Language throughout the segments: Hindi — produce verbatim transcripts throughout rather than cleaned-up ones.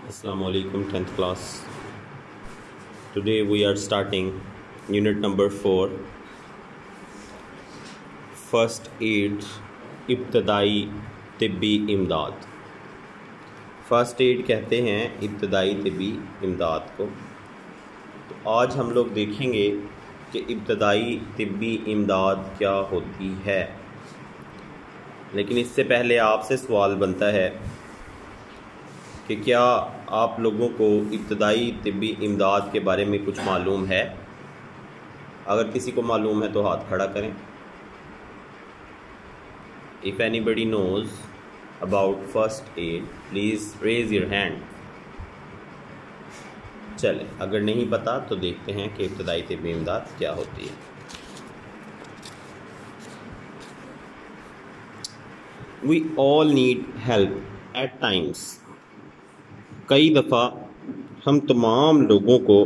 Assalamu alaikum tenth class. Today we are starting unit number four, first aid इब्तदाई तिब्बी इमदाद. फर्स्ट एड कहते हैं इब्तदाई तिब्बी इमदाद को. तो आज हम लोग देखेंगे कि इब्तदाई तिब्बी इमदाद क्या होती है. लेकिन इससे पहले आपसे सवाल बनता है कि क्या आप लोगों को इब्तदाई तिब्बी इमदाद के बारे में कुछ मालूम है. अगर किसी को मालूम है तो हाथ खड़ा करें. If anybody knows about first aid please raise your hand. चलें, अगर नहीं पता तो देखते हैं कि इब्तदाई तिब्बी इमदाद क्या होती है. We all need help at times. कई दफ़ा हम तमाम लोगों को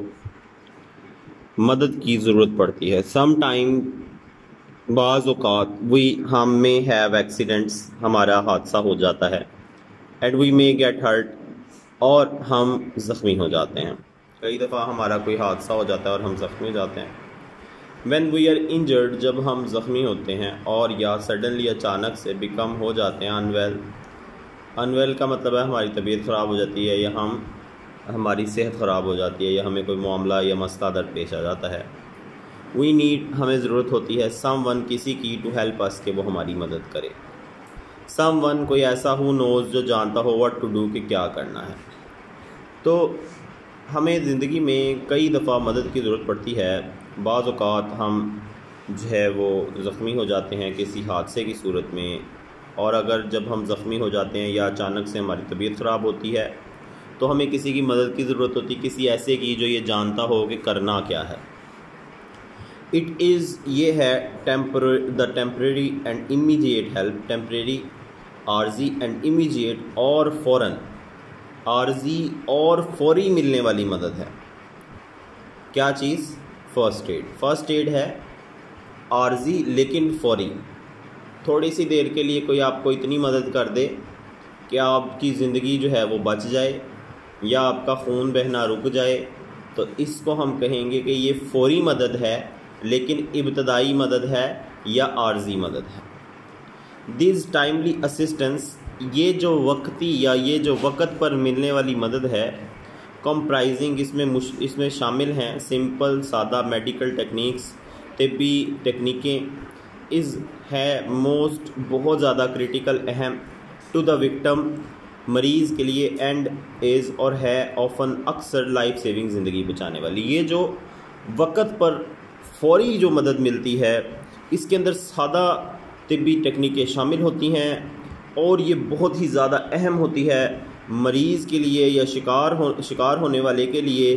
मदद की ज़रूरत पड़ती है. सम टाइम बाज़ औक़ात वी हम में हैव एक्सीडेंट्स, हमारा हादसा हो जाता है. And we may get hurt, और हम ज़ख्मी हो जाते हैं. कई दफ़ा हमारा कोई हादसा हो जाता है और हम ज़ख्मी हो जाते हैं. व्हेन वी आर इंजर्ड, जब हम ज़ख्मी होते हैं और या सडनली अचानक से बिकम हो जाते हैं अनवेल. अनवेल का मतलब है हमारी तबीयत ख़राब हो जाती है, या हम हमारी सेहत ख़राब हो जाती है, या हमें कोई मामला या मसला दरपेश आ जाता है. वी नीड, हमें ज़रूरत होती है सम वन, किसी की, टू हेल्प अस, कि वो हमारी मदद करे. सम वन, कोई ऐसा हु नोज़, जो जानता हो व्हाट टू डू, कि क्या करना है. तो हमें ज़िंदगी में कई दफ़ा मदद की ज़रूरत पड़ती है. बाज़ औक़ात हम जो है वो ज़ख्मी हो जाते हैं किसी हादसे की सूरत में, और अगर जब हम ज़ख्मी हो जाते हैं या अचानक से हमारी तबीयत ख़राब होती है तो हमें किसी की मदद की ज़रूरत होती है, किसी ऐसे की जो ये जानता हो कि करना क्या है. इट इज़, ये है temper the temporary and immediate help. Temporary, आर्जी, एंड इमीडिएट और फ़ौरन. आर्जी और फौरी मिलने वाली मदद है. क्या चीज़? First aid. फ़र्स्ट एड है आर्जी लेकिन फौरी. थोड़ी सी देर के लिए कोई आपको इतनी मदद कर दे कि आपकी ज़िंदगी जो है वो बच जाए, या आपका खून बहना रुक जाए, तो इसको हम कहेंगे कि ये फौरी मदद है, लेकिन इब्तदाई मदद है या आर्जी मदद है. दिस टाइमली असिस्टेंस, ये जो वक्ती या ये जो वक़्त पर मिलने वाली मदद है, कंप्राइजिंग, इसमें मुश इसमें शामिल हैं सिंपल, सादा मेडिकल टेक्निक्स, तिब्बी टेक्निकें. इज़ है मोस्ट, बहुत ज़्यादा क्रिटिकल, अहम, टू द विक्टम, मरीज़ के लिए, एंड इज़, और है ऑफन, अक्सर, लाइफ सेविंग, ज़िंदगी बचाने वाली. ये जो वक़्त पर फौरी जो मदद मिलती है, इसके अंदर सादा तिब्बी टेक्निकें शामिल होती हैं, और ये बहुत ही ज़्यादा अहम होती है मरीज़ के लिए या शिकार हो शिकार होने वाले के लिए,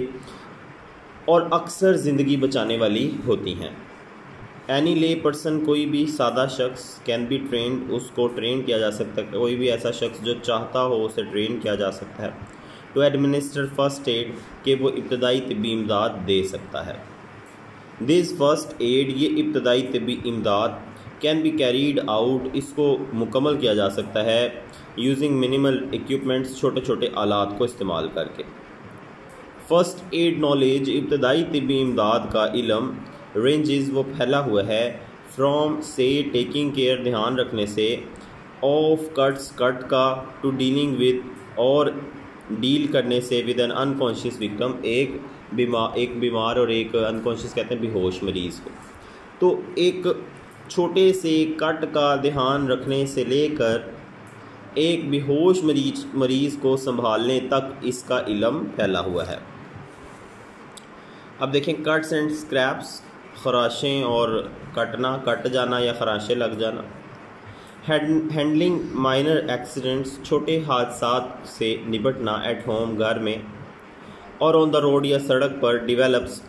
और अक्सर ज़िंदगी बचाने वाली होती हैं. एनी ले पर्सन, कोई भी सादा शख्स, कैन बी ट्रेंड, उसको ट्रेन किया जा सकता है. कोई भी ऐसा शख्स जो चाहता हो उसे ट्रेन किया जा सकता है. टू एडमिनिस्टर फर्स्ट एड, कि वो इब्तदाई तिब्बी इमदाद दे सकता है. दिस फर्स्ट एड, ये इब्तदाई तिब्बी इमदाद, कैन बी कैरीड आउट, इसको मुकम्मल किया जा सकता है यूजिंग मिनिमल इक्विपमेंट्स, छोटे छोटे आलात को इस्तेमाल करके. फ़र्स्ट एड नॉलेज, इब्तदाई तिब्बी इमदाद का इल्म, रेंजेस, वो फैला हुआ है, फ्रॉम से, टेकिंग केयर, ध्यान रखने से, ऑफ कट्स, कट का, टू डीलिंग विद, और डील करने से, विद एन अनकॉन्शियस विक्टिम, एक बीमार एक बीमार और एक अनकॉन्शियस कहते हैं बेहोश मरीज़ को. तो एक छोटे से कट का ध्यान रखने से लेकर एक बेहोश मरीज मरीज़ को संभालने तक इसका इल्म फैला हुआ है. अब देखें, कट्स एंड स्क्रैप्स, खराशें और कटना, कट जाना या खराशें लग जाना. हैंडलिंग माइनर एक्सीडेंट्स, छोटे हादसात से निपटना, एट होम, घर में, और ऑन द रोड या सड़क पर. डेवलप्स,